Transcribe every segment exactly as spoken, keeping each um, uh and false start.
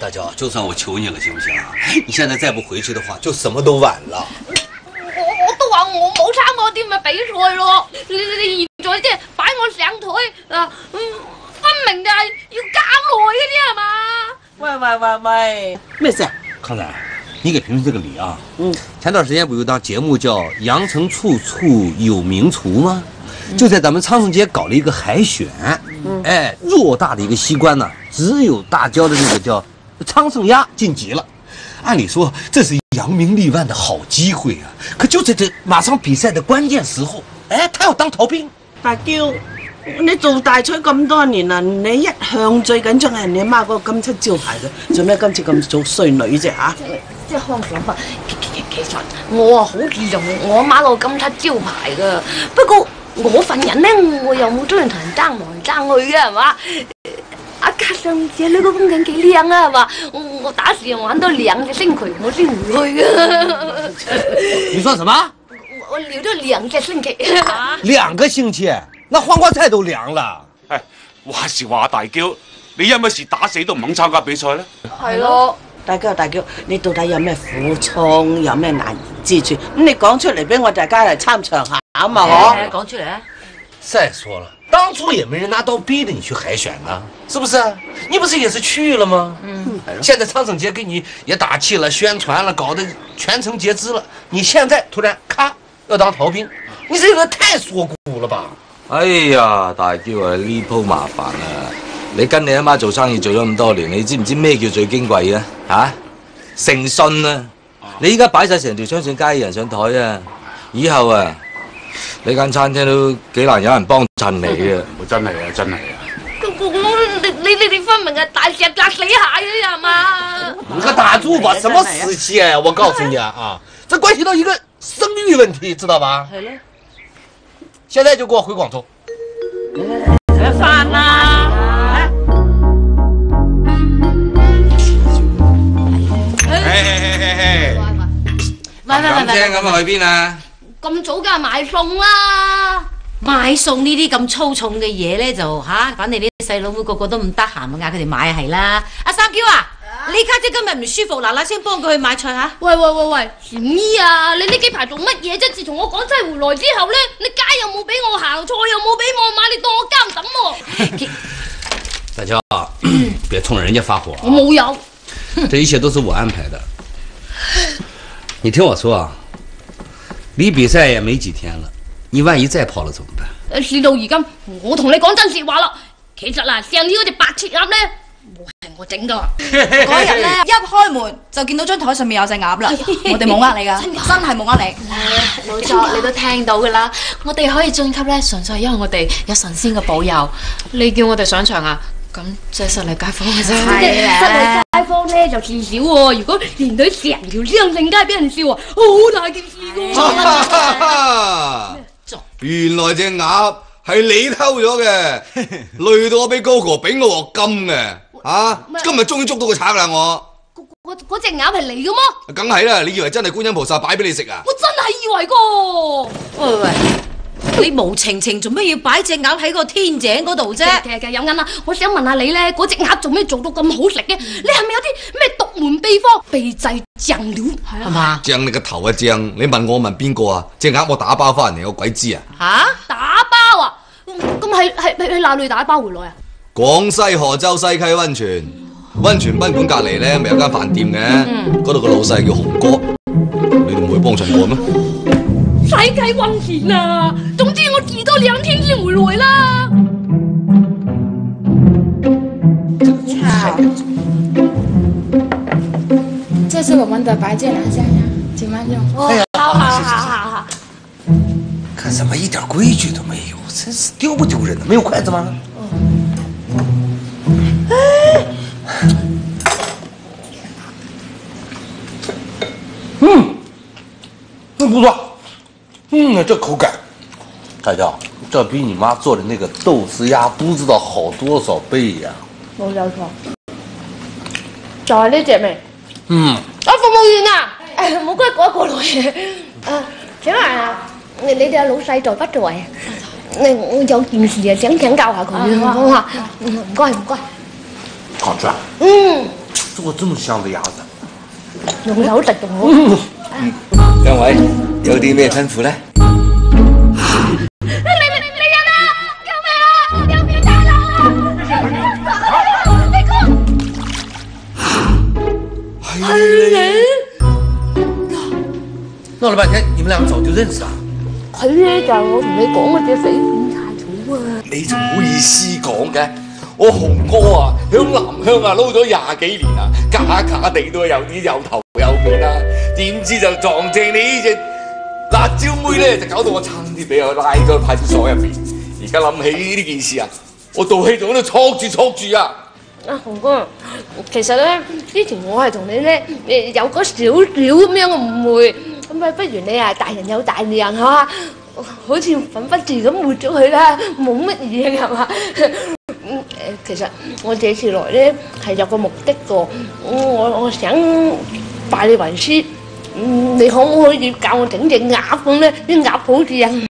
大娇，就算我求你了，行不行啊？你现在再不回去的话，就什么都晚了。 我我都話我冇參加啲咪比賽咯，你你你現在即係擺我上台啊，嗯，分明就係要減耐嘅啫係嘛？ 喂喂喂喂，咩事？ 康仔，你给评评这个理啊。 嗯， 前段时间不有档节目叫《阳城处处有名厨》吗？嗯、就在咱们昌盛街搞了一个海选。嗯，哎，偌大的一个西关呢，只有大椒的那个叫昌盛鸭晋级了。按理说这是扬名立万的好機會啊，可就在這馬上比賽的關鍵時候，哎，他要當逃兵。 大嬌，你做大廚咁多年啦，你一向最緊張係你阿媽嗰個金漆招牌嘅，做咩今次咁做衰女啫嚇？ 即係康想法，其其其實我啊好注重我阿媽嗰個金漆招牌㗎，不過我份人咧，我又冇中意同人爭來爭去嘅係嘛？啊，加上這裏個風景幾靚啊，係嘛？我我打算玩多兩隻星期，我先回去嘅。 你說什麼？ 我我留咗兩隻星期。啊！ 兩個星期，那黃瓜菜都涼了。 唉，話時話大嬌，你因乜事打死都唔肯參加比賽咧？ 係咯。 大嬌大嬌，你到底有咩苦衷，有咩難言之處？咁你講出嚟俾我大家嚟參詳下啊嘛，嗬？ 講出嚟啊！ 再說了。當初也沒人拿刀逼着你去海選呢，是不是？你不是也是去了嗎？嗯。現在昌盛街給你也打氣了、宣傳了，搞得全城皆知了。你現在突然咔要當逃兵，你這個太縮骨了吧？ 哎呀，大嬌啊，呢鋪麻煩啊！你跟你阿媽做生意做咗咁多年，你知唔知咩叫最矜貴啊？嚇，誠信啊！你依家擺晒成條昌盛街嘅人上台啊，以後啊〜你間餐廳都幾難有人幫襯你嘅， 真係啊，真係啊！ 你你你你分明係大石砸死蟹嘅係嘛？ 你可打住吧，什麼死蟹？我告訴你啊，啊，這關係到一個生育問題，知道吧？係咧。現在就給我回廣州。 食飯啦！ 嘿嘿嘿嘿嘿！ 喂喂喂喂！ 聽咁啊，去邊啊？ 咁早梗係買餸啦！ 買餸呢啲咁粗重嘅嘢咧，就嚇，反正啲細佬妹個個都唔得閒啊，嗌佢哋買係啦。阿三嬌啊，你家姐今日唔舒服，嗱嗱聲幫佢去買菜嚇。 喂喂喂喂，禪姨啊，你呢幾排做乜嘢啫？自從我廣西回來之後咧，你街又冇俾我行，菜又冇俾我買，你當我監等喎。 大嬌，別衝人家發火啊！ 我冇有， 這一切都是我安排的。你聽我說啊。離比賽也沒幾天了，你萬一再跑了怎麼辦？事到如今，我同你講真說話啦，其實嗱，上次嗰隻白切鴨咧，係我整噶。 嗰日咧一開門就見到張台上面有隻鴨啦，我哋冇呃你噶，真係冇呃你。 冇錯，你都聽到噶啦。我哋可以晉級咧，純粹係因為我哋有神仙嘅保佑。你叫我哋上場啊？咁即係失禮街坊嘅啫。 係啊，失禮街坊咧就事少喎。如果連隊成條昌盛街俾人笑啊，好大件事噶。 原來隻鴨係你偷咗嘅，累到我俾高哥俾我鑊金嘅。啊，今日終於捉到個賊啦我。 嗰嗰隻鴨係你嘅麼？ 梗係啦，你以為真係觀音菩薩擺俾你食啊？ 我真係以為個。 喂喂。你無情情做咩要擺隻鴨喺個天井嗰度啫？ 其實其實有啱啦，我想問下你咧，嗰隻鴨做咩做到咁好食嘅？你係咪有啲咩獨門秘方秘製醬料？ 係嘛？ 醬你個頭啊醬！你問我問邊個啊？隻鴨我打包翻嚟，我鬼知啊！ 吓？ 打包啊？咁係係係哪裏打包回來啊？ 廣西河州西溪温泉，温泉賓館隔離咧咪有間飯店嘅，嗰度個老細叫洪哥，你哋唔會幫襯我咩？ 西溪温泉啊！總之我遲多兩天先回來啦。 好，這是我們的白芥藍蝦呀，請慢用。 哦，好好好好好。 看什麼一點規矩都沒有，真是丟不丟人呢？沒有筷子嗎？嗯，嗯，不錯。嗯，這口感，大嬌，這比你媽做的那個豆絲鴨不知道好多少倍呀！ 冇有錯，就係呢隻味。嗯。啊，服務員啊，誒，唔好該過一過來。誒，請問啊，你你哋老細在不在啊？你我有件事啊，想請教下佢，好嘛？唔該唔該。 好吃。 嗯。 做这么香的鸭子？ 用手食仲好。 嗯，兩位有啲咩吩咐咧？ 你你你人啊！救命啊！有變態佬啊！你講係你？鬧了半天，你們兩個早就認識啦？ 佢咧就係我同你講嗰隻死變態草啊！ 你仲好意思講嘅？我紅哥啊，響南鄉啊撈咗廿幾年啊，假假地都有啲有頭有面啦，點知就撞正你呢隻辣椒妹咧，就搞到我差啲俾我拉咗去派出所入邊。而家諗起呢件事啊，我道氣仲喺度戳住戳住啊！ 啊，紅哥，其實咧之前我係同你咧誒有個少少咁樣嘅誤會，咁啊不如你啊大人有大量係嘛，好似粉筆字咁抹咗佢啦，冇乜嘢係嘛。嗯誒，其實我這次來咧係有個目的個，我我想拜你為師，嗯，你可唔可以教我整隻鴨咁咧？啲鴨好似人。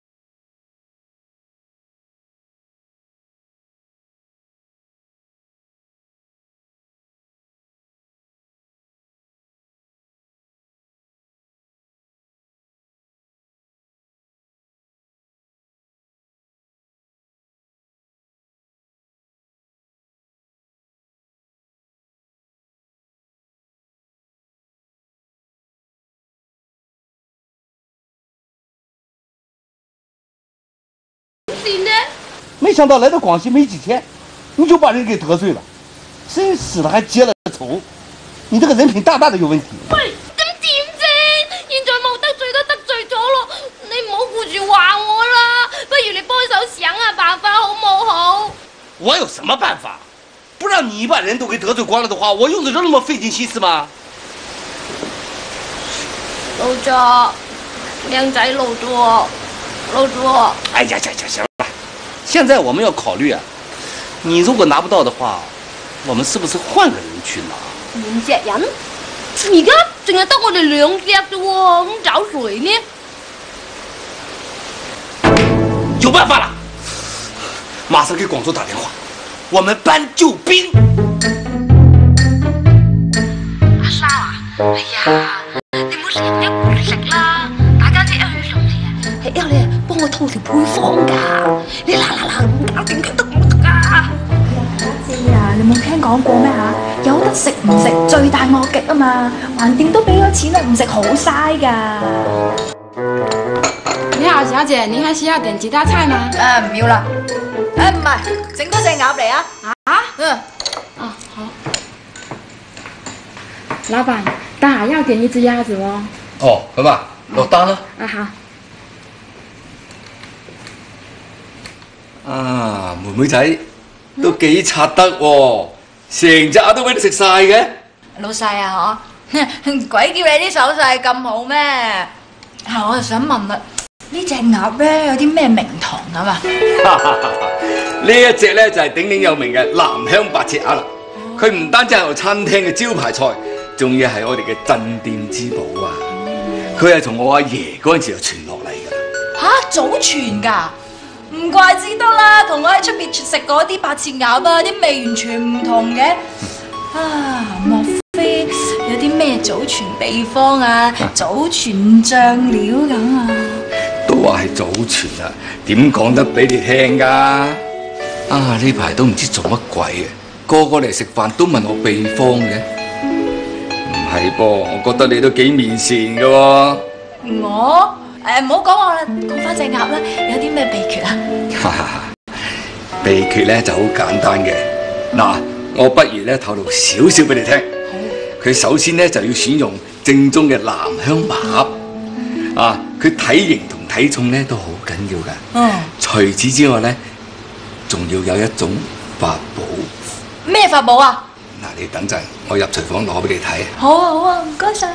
没想到来到广西没几天，你就把人给得罪了，真死了还结了仇，你这个人品大大的有问题。 喂，咁點啫？現在冇得罪都得罪咗咯，你唔好顧住話我啦，不如你幫手想下辦法好冇好？ 我有什麼辦法？不讓你把人都給得罪光了的話，我用得着那麼費盡心思嗎？ 老左，靚仔老左，老左。 哎呀呀呀，行了。现在我们要考虑啊，你如果拿不到的话，我们是不是换个人去拿？ 兩隻人？而家淨係得我哋兩隻啫喎，咁找誰呢？ 有辦法了，馬上給廣州打電話，我們搬救兵。 阿沙啊，哎呀，你唔好成日一碗食啦，大家姐一去送錢。係因為你幫我套條配方㗎，你嗱嗱嗱咁搞掂佢得唔得㗎？ 知啊，你冇聽講過咩嚇？有得食唔食最大惡極啊嘛，橫掂都俾咗錢啦，唔食好嘥㗎。 你好，小姐，您還需要點其他菜嗎？ 誒唔要啦，誒唔係，整多隻鴨嚟啊！ 啊？ 嗯， 啊好。老闆，大要點一隻鴨子哦。 哦，咁啊，落單啦。 啊好。 啊，妹妹仔都幾刷得喎，成隻鴨都俾你食晒嘅。 老細啊，嗬，鬼叫你啲手勢咁好咩？係，我就想問啦，呢隻鴨咧有啲咩名堂啊嘛？ 呢一隻咧就係鼎鼎有名嘅南鄉八尺鴨啦。佢唔單止係我餐廳嘅招牌菜，仲要係我哋嘅鎮店之寶啊！佢係從我阿爺嗰陣時就傳落嚟㗎。 吓，祖傳㗎？唔怪之得啦，同我喺出邊食嗰啲八切鴨啊，啲味完全唔同嘅。啊，莫非有啲咩祖傳秘方啊、祖傳醬料咁啊？ 都話係祖傳啊，點講得俾你聽㗎？啊，呢排都唔知做乜鬼嘅，個個嚟食飯都問我秘方嘅。唔係噃，我覺得你都幾面善㗎喎。 我？誒唔好講我啦，講翻隻鴨啦，有啲咩秘訣啊？ 秘訣咧就好簡單嘅，嗱，我不如咧透露少少俾你聽。佢首先咧就要選用正宗嘅南鄉鴨，啊，佢體型同體重咧都好緊要㗎。嗯。除此之外咧，仲要有一種法寶。 咩法寶啊？ 嗱，你等陣，我入廚房攞俾你睇。 好啊好啊，唔該晒。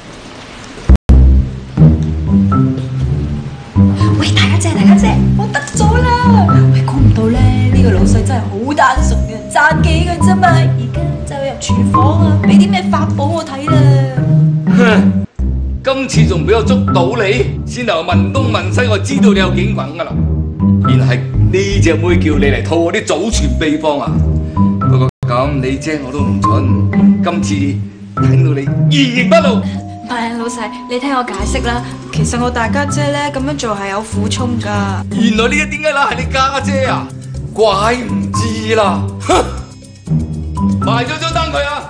喂，大家姐，大家姐，我得咗啦！喂，估唔到咧，呢個老細真係好單純嘅，賺幾嘅啫嘛。而家就入廚房啊，俾啲咩法寶我睇啦。 哼，今次仲俾我捉到你，先頭問東問西，我知道你有警棍噶啦。原來係呢隻妹叫你嚟套我啲祖傳秘方啊！不過咁，你姐我都唔蠢。今次聽到你依然不露。 唔係老細，你聽我解釋啦。其實我大家姐咧咁樣做係有苦衷㗎。 原來呢一點解啦係你家姐啊？怪唔知啦。哼！埋咗張單佢啊！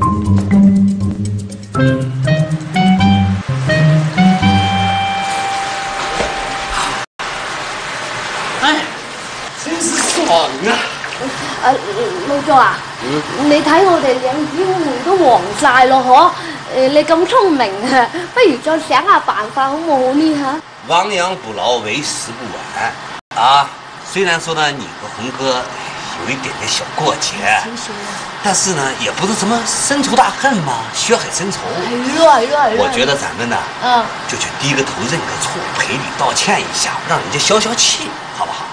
哎，真是爽啊！ 誒老作啊，你睇我哋兩姊妹都黃晒咯，嗬？誒，你咁聰明啊，不如再想下辦法好唔好呢？嚇？ 亡羊補牢，為時不晚啊！雖然說呢，你和紅哥有一點點小過節，但是呢，也不是什麼深仇大恨嘛，血海深仇。 係咯係咯係咯。 我覺得咱們呢，嗯，就去低個頭認個錯，賠禮道歉一下，讓人家消消氣，好不好？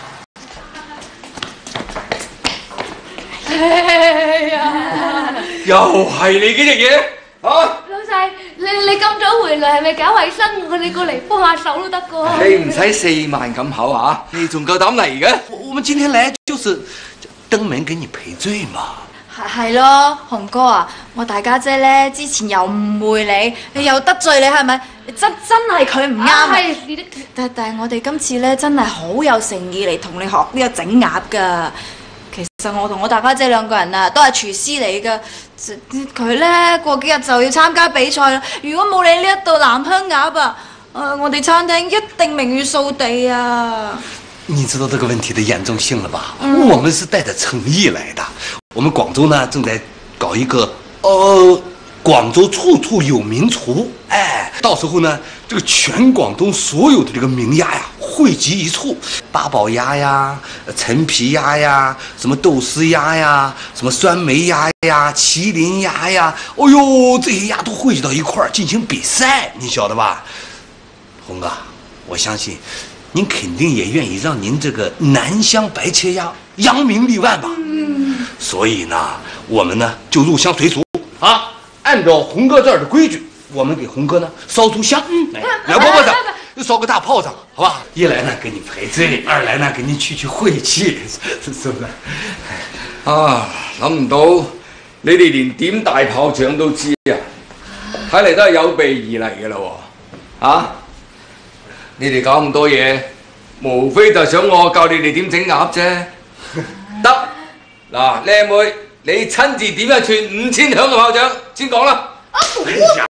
哎呀！ 又係你幾隻嘢啊！ 老細，你你咁早回來係咪搞衞生？我哋過嚟幫下手都得噶。 你唔使四萬咁口啊！你仲夠膽嚟嘅？ 我們今天來就是登門給你賠罪嘛。 係係咯，紅哥啊，我大家姐咧之前又誤會你，你又得罪你係咪？真真係佢唔啱。係、啊，但但係我哋今次咧真係好有誠意嚟同你學呢個整鴨噶。其實我同我大家姐兩個人啊，都係廚師嚟噶。佢咧過幾日就要參加比賽啦。如果冇你呢一道南香鴨啊，誒，我哋餐廳一定名譽掃地啊！ 你知道這個問題的嚴重性了吧？嗯、我們是帶着誠意來的。我們廣州呢正在搞一個，呃，廣州處處有名廚。哎，到時候呢，這個全廣東所有的這個名鴨呀，匯集一處，八寶鴨呀、陳皮鴨呀、什麼豆絲鴨呀、什麼酸梅鴨呀、麒麟鴨呀，哦呦，這些鴨都匯集到一塊兒進行比賽，你曉得吧？紅哥，我相信您肯定也願意讓您這個南鄉白切鴨揚名立萬吧？嗯。所以呢，我們呢就入鄉隨俗啊，按照紅哥這兒的規矩。我們給紅哥呢燒炷香，來兩饽饽子，燒個大炮仗，好吧？一來呢給你賠罪，二來呢給你去去晦氣，是不是？ 啊，諗唔到你哋連點大炮仗都知啊！睇嚟都係有備而嚟嘅啦喎！啊，你哋搞咁多嘢，無非就想我教你哋點整鴨啫。得，嗱，靚妹，你親自點一串五千響嘅炮仗先講啦。 哎呀！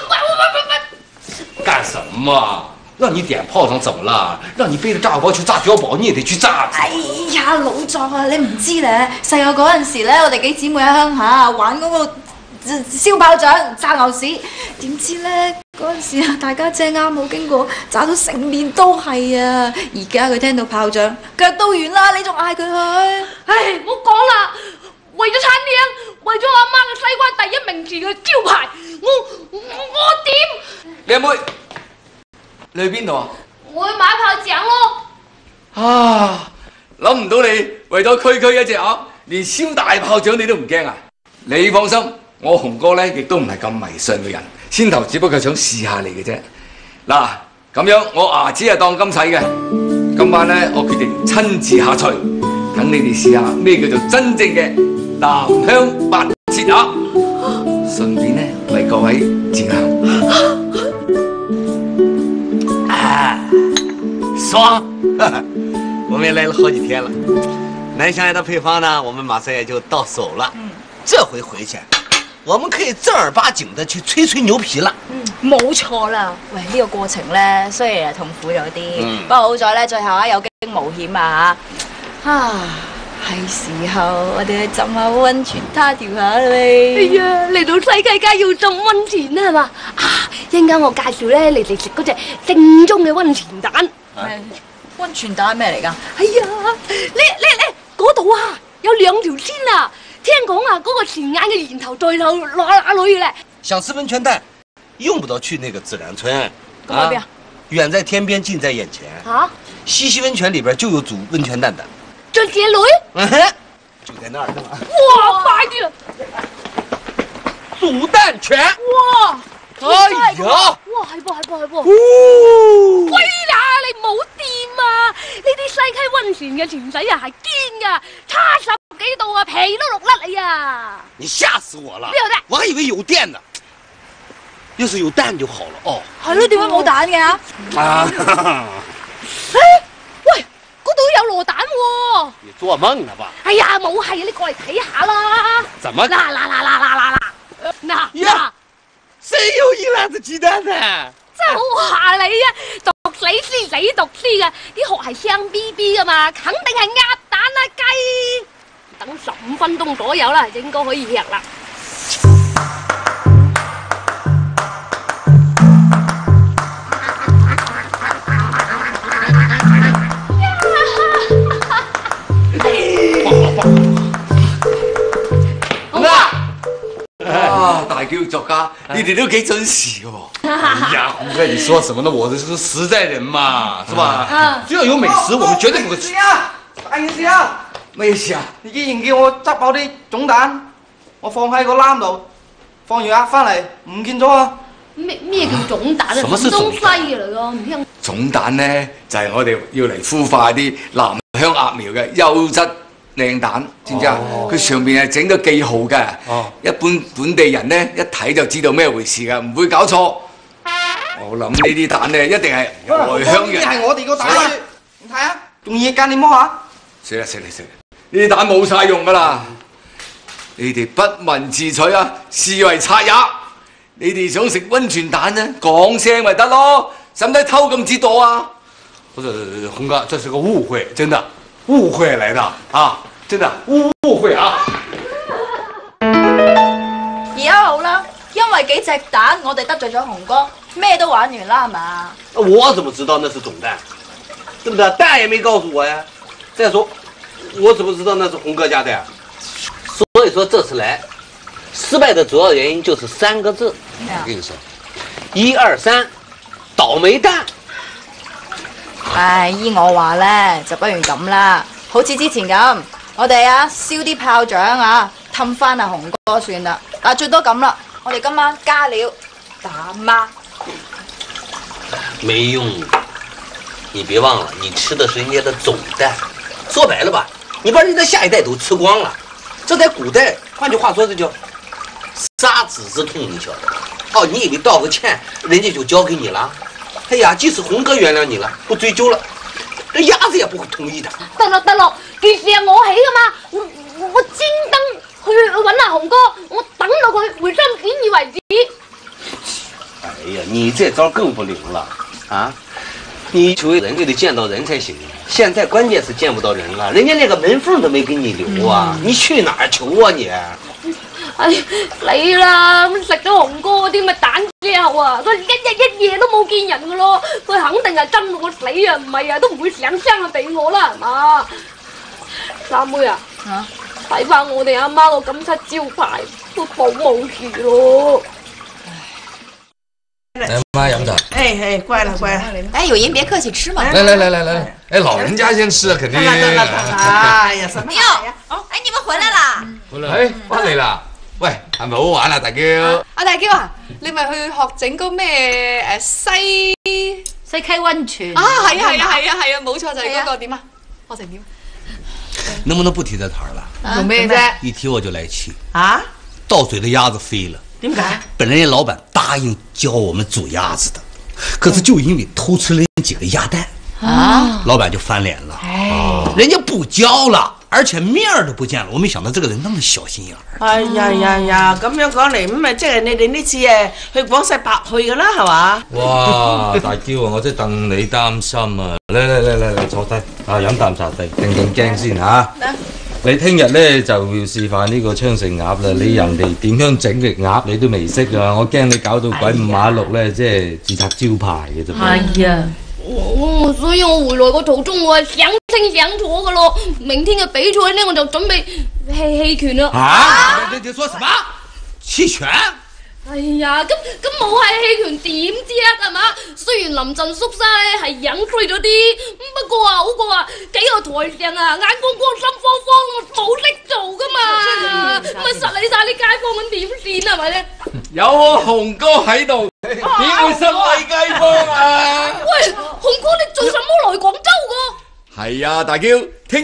幹什麼？讓你點炮仗怎麼了？讓你背着炸藥包去炸碉堡，你也得去炸。 哎呀，老作啊，你唔知咧，細個嗰陣時咧，我哋幾姊妹喺鄉下玩嗰個燒炮仗、炸牛屎，點知咧嗰陣時啊，大家姐啱好經過，炸到成面都係啊！而家佢聽到炮仗，腳都軟啦，你仲嗌佢去？ 唉，唔好講啦。為咗餐廳，為咗阿媽嘅西關第一名字嘅招牌，我我我點？ 靚妹，你去邊度啊？ 我去買炮仗咯。 啊，諗唔到你為咗區區一隻鴨，連燒大炮仗你都唔驚啊！你放心，我紅哥咧亦都唔係咁迷信嘅人，先頭只不過想試下你嘅啫。嗱，咁樣我牙齒係當金使嘅，今晚咧我決定親自下廚，等你哋試下咩叫做真正嘅南鄉白切鴨，順便呢為各位展覽。 啊，爽！我們也來了好幾天了，南鄉鴨的配方呢，我們馬上也就到手了。嗯，這回回去，我們可以正兒八經的去吹吹牛皮了。 嗯，冇錯啦。喂，呢、這個過程咧雖然係痛苦咗啲，嗯、不過好在咧最後啊有驚無險啊嚇。啊！係時候我哋去浸下溫泉，他條下啦喂！ 哎呀，嚟到世界梗要浸溫泉啦係嘛？啊，一陣間我介紹咧，你哋食嗰隻正宗嘅溫泉蛋。 係溫泉蛋係咩嚟㗎？ 哎呀，你你你嗰度啊有兩條線啊！聽講啊，嗰個前眼嘅源頭在頭落哪裏咧？ 想吃溫泉蛋，用不着去那個自然村。 咁喺邊啊？ 遠在天邊，近在眼前。啊！西溪溫泉裏邊就有煮溫泉蛋的。 在這裏？ 嗯哼，就在那兒呢嘛。 哇，快啲啦！ 煮蛋泉。 哇！ 哎呀！ 哇，係噃係噃係噃。喂呀，你唔好掂啊！呢啲西溪溫泉嘅泉水啊係堅噶，差十幾到啊，皮都落甩你啊！ 你吓死我了！ 邊有蛋？ 我還以為有電呢。要是有蛋就好了哦。 係咯，點解冇蛋嘅？ 啊！ 喂，嗰度有螺蛋喎！ 你做夢了吧？ 哎呀，冇係啊，你過嚟睇下啦。 怎麼？ 嗱嗱嗱嗱嗱嗱嗱！嗱呀，誰有一籃子雞蛋呢？ 真係話你啊，讀死師死讀師嘅，啲殼係香 B B 噶嘛，肯定係鴨蛋啦雞。等十五分鐘左右啦，應該可以吃啦。 啊，大叫作家，你哋都幾準時嘅喎。 哎呀，胡哥，你說什麼呢？我這是實在人嘛，是吧？嗯。只要有美食，我們絕對不會吃。 啊，大件事啊！ 咩事啊？ 你既然叫我執好啲粽蛋，我放喺個籃度，放完鴨翻嚟唔見咗啊！ 咩咩叫粽蛋啊？ 什麼是粽蛋？東西嚟㗎，唔聽。 粽蛋咧就係、是、我哋要嚟孵化啲南鄉鴨苗嘅優質靚蛋，知唔知啊？佢、哦、上邊係整咗記號嘅，哦、一般本地人咧一睇就知道咩回事㗎，唔會搞錯。我諗呢啲蛋咧一定係外鄉人。 呢啲係我哋個蛋，你睇下，仲熱㗎，你摸下。 死啦死啦死啦！呢啲蛋冇晒用㗎啦！你哋不問自取啊，視為賊也。你哋想食溫泉蛋呢？講聲咪得咯，使唔使偷咁折墮啊？ 不是，洪哥，這是個誤會，真的誤會來的啊！真的誤誤會啊！ 而家好啦，因為幾隻蛋，我哋得罪咗洪哥，咩都玩完啦，係嘛？ 我怎麼知道那是粽蛋？對不對？蛋也沒告訴我呀。再說，我怎麼知道那是洪哥家的呀？所以說這次來，失敗的主要原因就是三個字。我跟你說，一二三，倒霉蛋。 唉，依我話咧，就不如咁啦，好似之前咁，我哋啊燒啲炮仗啊，氹翻阿洪哥算啦。嗱，最多咁啦，我哋今晚加料打媽。 沒用，你別忘了，你吃的是人家的粽蛋。說白了吧，你把人家下一代都吃光了。這在古代，換句話說，這叫殺子之痛，你曉得？哦，你以為道個歉，人家就交給你了？哎呀，即使洪哥原諒你了，不追究了，這鴨子也不會同意的。 得啦得啦，件事係我起噶嘛，我我我專登去去揾阿洪哥，我等到佢回心轉意為止。 哎呀，你這招更不靈了啊！你求人就得見到人才行，現在關鍵是見不到人了，人家連個門縫都沒給你留啊！嗯、你去哪兒求啊你？ 哎，死啦！咁食咗洪哥嗰啲咪蛋之後啊，佢一日一夜都冇見人噶咯，佢肯定係憎到我死啊！唔係啊，都唔會想生啊俾我啦，係嘛？三妹啊，睇翻、啊、我哋阿媽個金漆招牌都保冇事咯。 來媽飲茶。 哎哎，乖了乖了。 哎，有言別客氣，吃嘛。 來來來來來，哎，老人家先吃啊，肯定。 哎呀，什麼呀？ 哦，哎，你們回來啦？ 回來，哎，翻嚟啦。喂，係咪好玩啊，大嬌？ 阿大嬌啊，你咪去學整個咩誒西西溪溫泉啊？係啊係啊係啊係啊，冇錯就係嗰個點啊？學成點？ 能不能不提這攤了？ 做咩啫？ 一提我就來氣。 啊？ 到嘴的鴨子飛了。點解？本來老闆答應教我們煮鴨子的，可是就因為偷吃了幾個鴨蛋，啊，老闆就翻臉了。哎，人家不教了。而且面兒都不見了，我沒想到這個人那麼小心眼兒。 哎呀呀呀，咁樣講嚟，咁咪即係你哋呢次誒去廣西白去噶啦，係嘛？ 哇，大嬌啊，我真係戥你擔心啊！嚟嚟嚟嚟嚟，坐低啊，飲啖茶地，定定驚先嚇。你聽日咧就要示範呢個昌盛鴨啦，你人哋點樣整嘅鴨你都未識啊！我驚你搞到鬼五馬六咧，即係自拆招牌嘅啫。 係啊。我所以我回來個途中我係想清想楚噶咯，明天嘅比賽呢我就準備棄棄權啦。 啊！你你說什麼？棄權？ 哎呀，咁咁冇係棄權點知啊？係嘛？雖然臨陣縮晒係樣衰咗啲，不過啊好過啊幾個台上啊眼光光心慌慌，我冇識做噶嘛，咪實理晒啲街坊咁點算係咪咧？ 有我洪哥喺度，點會失禮街坊啊？ 喂，洪哥你做什麼來廣州噶？ 係啊，大嬌，聽日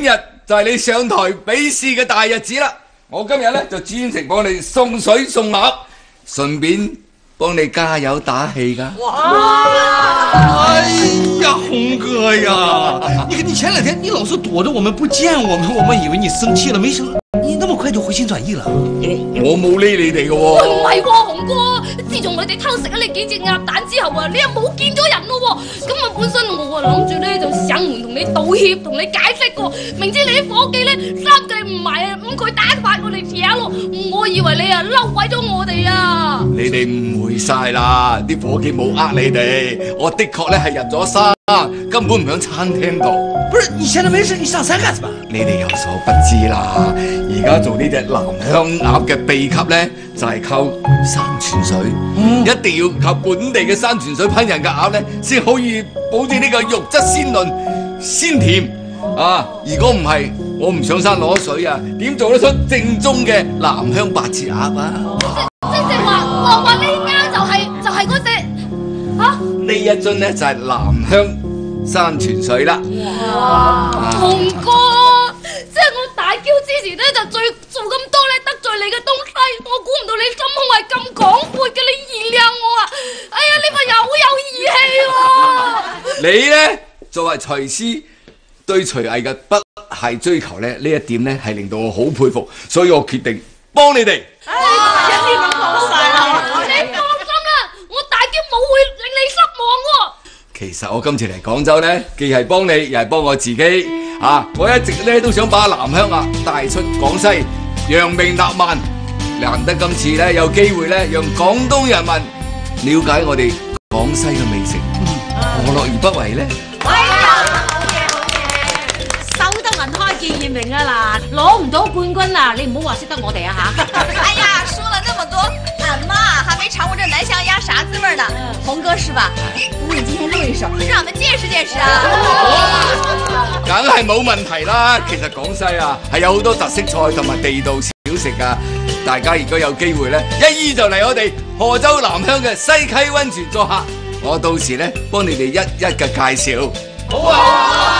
就係你上台比試嘅大日子啦！我今日咧就專程幫你送水送鴨，順便幫你加油打氣噶。 哇！哎呀，红哥呀，你看你前两天你老是躲着我们不见我们，我们以为你生氣了，沒想你那麼快就回心轉意了。 我我冇理你哋嘅喎。 唔係喎，紅哥，自從我哋偷食咗你幾隻鴨蛋之後啊，你又冇見咗人咯喎。咁啊，本身我啊諗住咧就上門同你道歉，同你解釋過，明知你啲伙計咧三計唔埋啊，咁佢打發我哋撇咯。我以為你啊嬲鬼咗我哋啊。 你哋誤會晒啦，啲伙計冇呃你哋，我的確咧係入咗山，根本唔響餐廳度。 不是，你現在沒事，你上山幹什麼？ 你哋有所不知啦，而家做呢隻南香鴨嘅秘笈咧，就係、是、靠山泉水，嗯、一定要靠本地嘅山泉水烹飪嘅鴨咧，先可以保證呢個肉質鮮嫩、鮮甜啊！如果唔係，我唔上山攞水啊，點做得出正宗嘅南香白切鴨啊？ 即即係話話話呢間就係、是、就係嗰隻嚇？ 呢一樽咧就係、是、南香山泉水啦。 哇！紅哥，即係我大嬌之前咧就最做咁多咧得罪你嘅東西，我估唔到你心胸係咁廣闊嘅，你原諒我啊！哎呀，呢個又好有義氣喎！ 你咧作為廚師對廚藝嘅不懈追求咧，呢一點咧係令到我好佩服，所以我決定幫你哋。 一啲咁講晒啦， 你放心啦，我大嬌冇會令你失望喎。 其實我今次嚟廣州咧，既係幫你，又係幫我自己。啊！我一直咧都想把南香鴨帶出廣西，揚名立萬。難得今次咧有機會咧，讓廣東人民了解我哋廣西嘅美食，何樂而不為咧？ 哎呀，好嘢好嘢，守得銀開見驗明啊嗱，攞唔到冠軍啊，你唔好話識得我哋啊嚇！ 哎呀，說了那麼多，俺媽還沒嘗過這南香鴨啥滋味呢。紅哥是吧？不如今天錄一首，讓我們見識見識啊！ 梗係冇問題啦。其實廣西啊係有好多特色菜同埋地道小食啊，大家如果有機會咧，一於就嚟我哋賀州南鄉嘅西溪溫泉作客，我到時咧幫你哋一一嘅介紹。好啊！